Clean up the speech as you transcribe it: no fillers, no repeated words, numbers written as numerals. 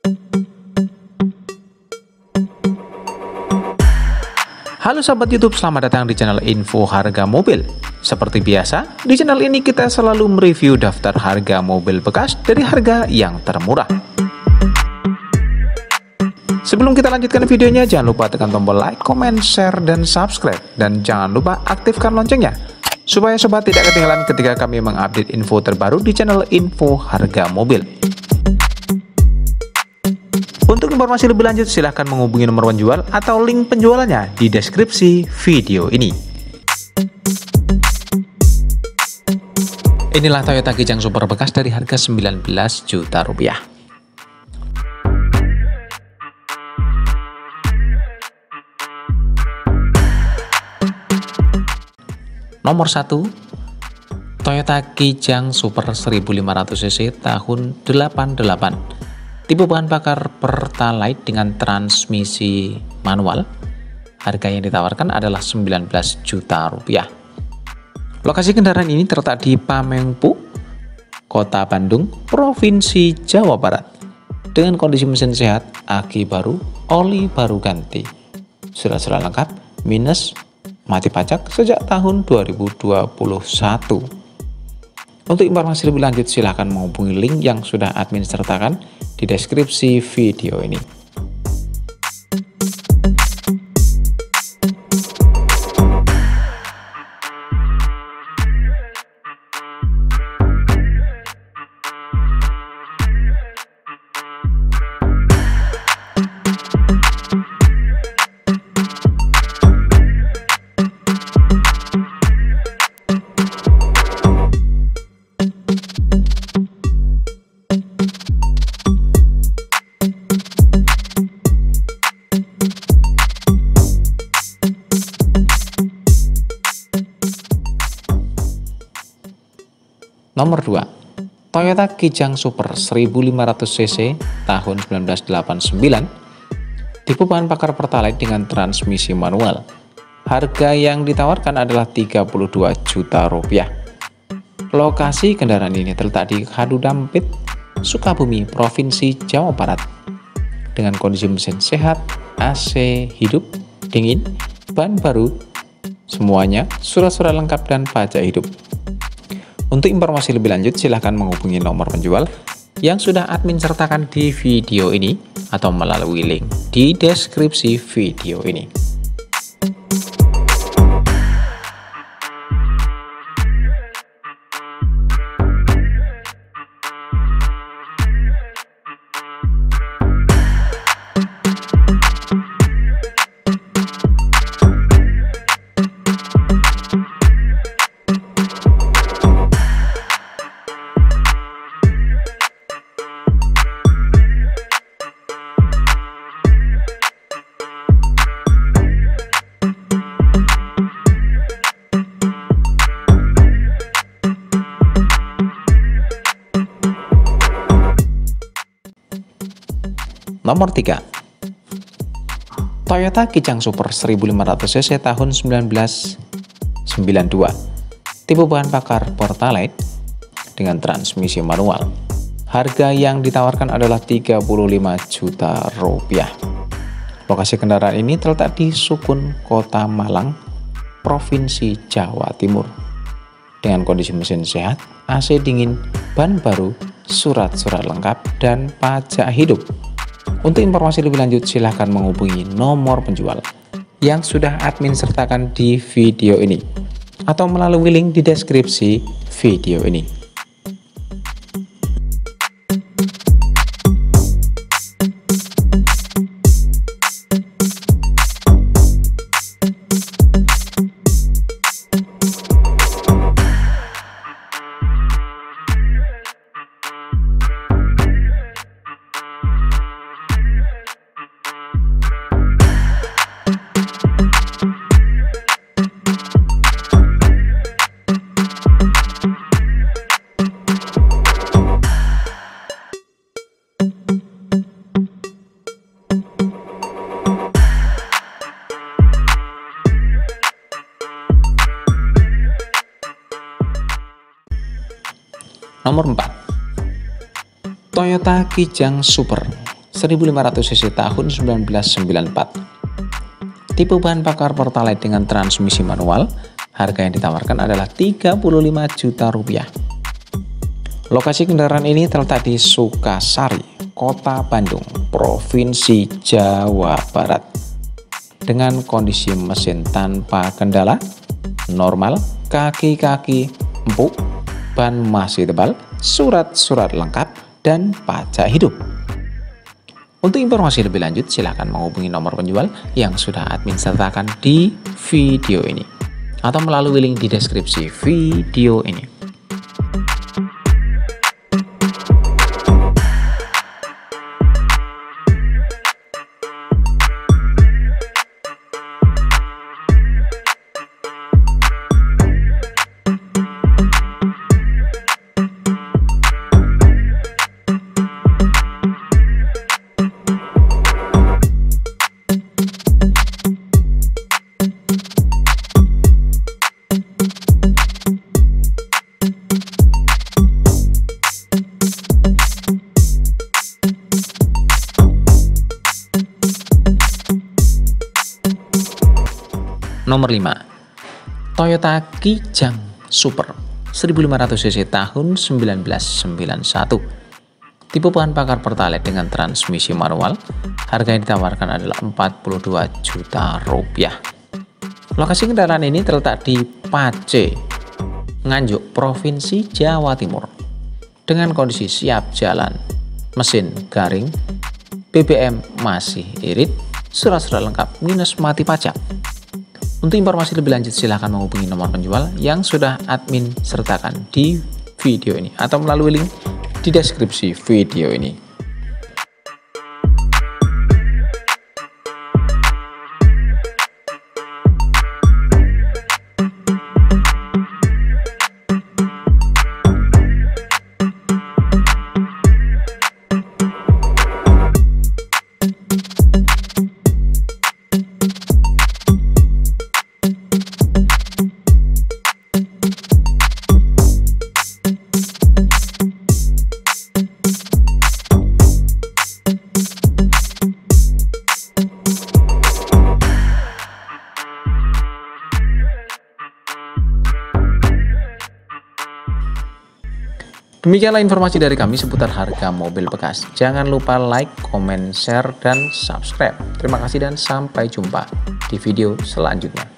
Halo sahabat YouTube, selamat datang di channel Info Harga Mobil. Seperti biasa, di channel ini kita selalu mereview daftar harga mobil bekas dari harga yang termurah. Sebelum kita lanjutkan videonya, jangan lupa tekan tombol like, comment, share, dan subscribe. Dan jangan lupa aktifkan loncengnya, supaya sobat tidak ketinggalan ketika kami mengupdate info terbaru di channel Info Harga Mobil. Untuk informasi lebih lanjut, silahkan menghubungi nomor penjual atau link penjualannya di deskripsi video ini. Inilah Toyota Kijang Super bekas dari harga 19 juta rupiah. Nomor 1, Toyota Kijang Super 1500 cc tahun 88. Tipe bahan bakar Pertalite dengan transmisi manual. Harga yang ditawarkan adalah 19 juta rupiah. Lokasi kendaraan ini terletak di Pamengpeuk, Kota Bandung, Provinsi Jawa Barat. Dengan kondisi mesin sehat, aki baru, oli baru ganti. Surat-surat lengkap, minus, mati pajak sejak tahun 2021. Untuk informasi lebih lanjut, silahkan menghubungi link yang sudah admin sertakan di deskripsi video ini. Nomor 2, Toyota Kijang Super 1500 cc tahun 1989. Tipe bahan bakar Pertalite dengan transmisi manual. Harga yang ditawarkan adalah 32 juta rupiah. Lokasi kendaraan ini terletak di Kadudampit, Sukabumi, Provinsi Jawa Barat. Dengan kondisi mesin sehat, AC hidup, dingin, ban baru, semuanya surat-surat lengkap dan pajak hidup. Untuk informasi lebih lanjut, silahkan menghubungi nomor penjual yang sudah admin sertakan di video ini atau melalui link di deskripsi video ini. Nomor 3, Toyota Kijang Super 1500 cc tahun 1992. Tipe bahan bakar Pertalite dengan transmisi manual. Harga yang ditawarkan adalah 35 juta rupiah. Lokasi kendaraan ini terletak di Sukun, Kota Malang, Provinsi Jawa Timur. Dengan kondisi mesin sehat, AC dingin, ban baru, surat-surat lengkap, dan pajak hidup. Untuk informasi lebih lanjut, silahkan menghubungi nomor penjual yang sudah admin sertakan di video ini atau melalui link di deskripsi video ini. Nomor 4, Toyota Kijang Super 1500 cc tahun 1994. Tipe bahan bakar Pertalite dengan transmisi manual, harga yang ditawarkan adalah 35 juta rupiah. Lokasi kendaraan ini terletak di Sukasari, Kota Bandung, Provinsi Jawa Barat. Dengan kondisi mesin tanpa kendala, normal, kaki-kaki empuk, ban masih tebal, surat-surat lengkap, dan pajak hidup. Untuk informasi lebih lanjut, silakan menghubungi nomor penjual yang sudah admin sertakan di video ini atau melalui link di deskripsi video ini. Nomor 5. Toyota Kijang Super 1500 cc tahun 1991. Tipe bahan bakar Pertalite dengan transmisi manual, harga yang ditawarkan adalah 42 juta rupiah. Lokasi kendaraan ini terletak di Pace, Nganjuk, Provinsi Jawa Timur. Dengan kondisi siap jalan, mesin garing, BBM masih irit, surat-surat lengkap minus mati pajak. Untuk informasi lebih lanjut silahkan menghubungi nomor penjual yang sudah admin sertakan di video ini atau melalui link di deskripsi video ini. Demikianlah informasi dari kami seputar harga mobil bekas. Jangan lupa like, comment, share, dan subscribe. Terima kasih dan sampai jumpa di video selanjutnya.